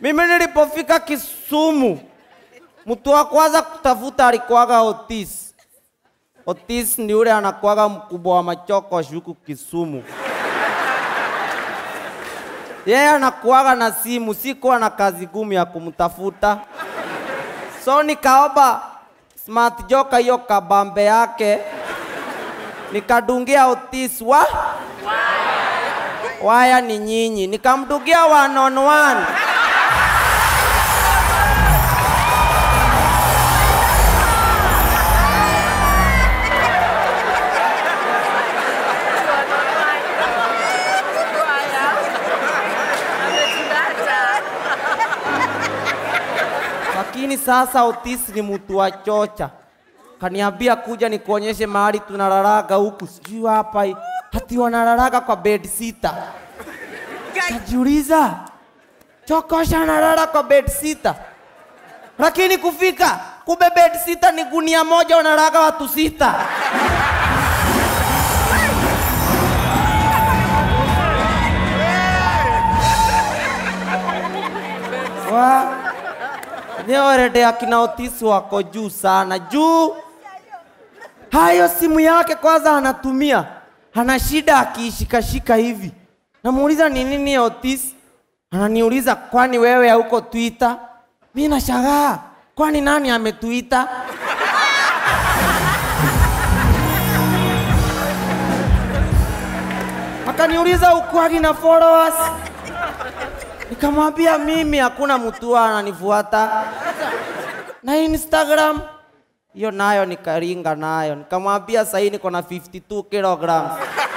Mimi nilipofika Kisumu, mtu wa kwanza kutafuta alikuwaga Otis. Otis ni yule anakuwaga mkubwa wa machoko huku Kisumu. Yeye anakuwaga na simu, sikuwa na kazi gumu ya kumtafuta. So nikaomba Smart Joka hiyo kabambe yake. Nikadungia Otis waya ni nyinyi. Nikamdungia 1-on-1. Lakini sasa Otis ni mtu wa chocha. Kaniambia kuja nikuonyeshe mahali tunalalaga huku. Sijui hapa hati wanalalaga kwa bed sitter. Kajiuliza, Chokosha analala kwa bed sitter. Lakini kufika, kumbe bed sitter ni gunia moja wanalalaga watu 6. Niorede akina Otis wako juu sana. Juu hayo simu yake kwanza anatumia. Ana shida akiishikashika hivi. Namuuliza ni nini Otis? Ananiuliza kwani wewe hauko Twitter? Mimi nashangaa. Kwani nani ametweeta? Akaniuliza ukwagi na followers? Nikamwambia mimi hakuna mtu ananifuata. Na Instagram hiyo nayo nikaringa nayo. Nikamwambia sasa niko na 52 kilograms.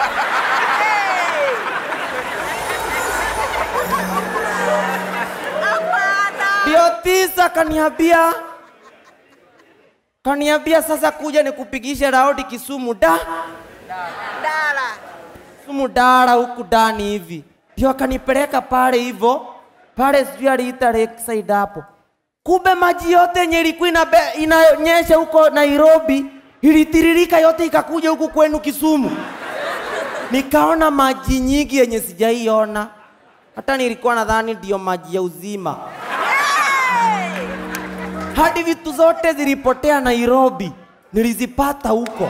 Otis kaniambia sasa kuja nikupigishe raundi Kisumu Kisumu Dara huku ndani hivi. Ndio akanipeleka pale hivyo. Pale sijui aliita Lakeside hapo. Kumbe maji yote yenye ilikuwa inanyesha huko Nairobi ilitiririka yote ikakuja huku kwenu Kisumu. Nikaona maji nyingi yenye sijaiona. Hata nilikuwa nadhani ndio maji ya uzima. Hadi vitu zote zilipotea Nairobi nilizipata huko.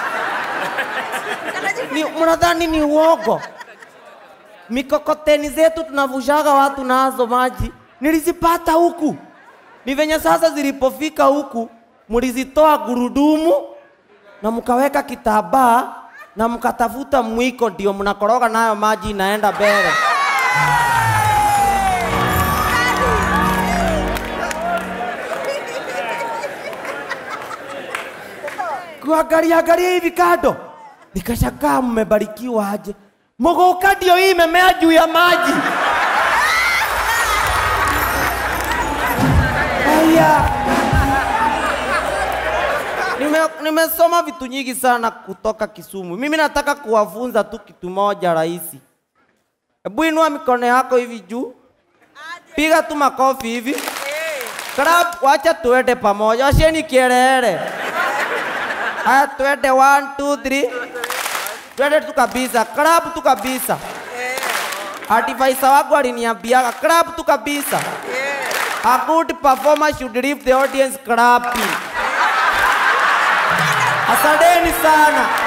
Mnadhani ni uogo? Mikokoteni zetu tunavushaga watu nazo maji nilizipata huku. Ni venye sasa zilipofika huku mlizitoa gurudumu na mkaweka kitambaa na mkatafuta mwiko ndio mnakoroga nayo maji inaenda mbele. Kuangalia hivi kando nikashangaa mmebarikiwa aje. Mogoka ndio hii imemea juu ya maji. Haya. Nimesoma vitu nyingi sana kutoka Kisumu. Mimi nataka kuwafunza tu kitu moja rahisi. Hebu inua mikono yako hivi juu. Piga tu makofi hivi. Clap, wacha tuende pamoja. Washeni kielele. Haya tuende 1 2 3. Tuende tu kabisa. Clap tu kabisa. Advisor wangu aliniambia clap tu kabisa. A good performer should leave the audience clapping. Asanteni sana.